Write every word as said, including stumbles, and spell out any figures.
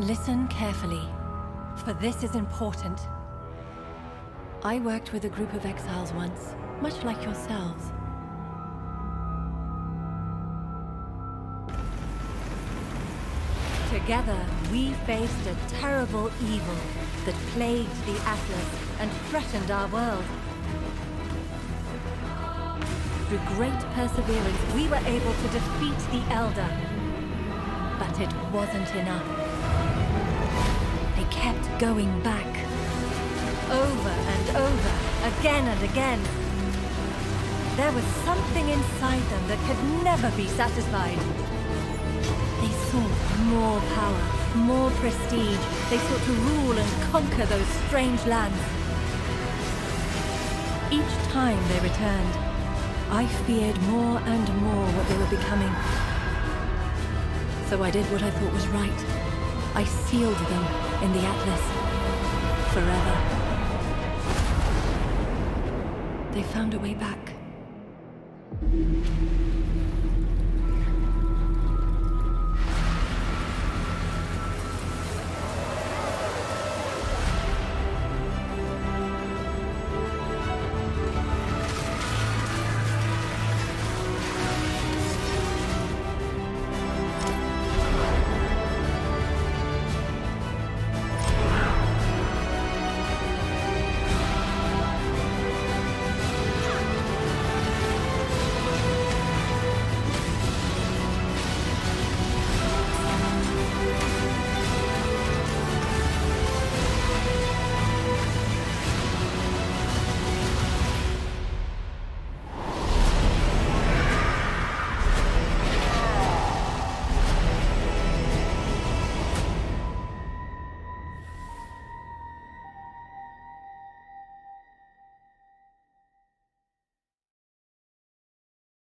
Listen carefully, for this is important. I worked with a group of exiles once, much like yourselves. Together, we faced a terrible evil that plagued the Atlas and threatened our world. Through great perseverance, we were able to defeat the Elder. But it wasn't enough. They kept going back. Over and over, again and again. There was something inside them that could never be satisfied. They sought more power, more prestige. They sought to rule and conquer those strange lands. Each time they returned, I feared more and more what they were becoming. So I did what I thought was right. I sealed them in the Atlas. Forever. They found a way back.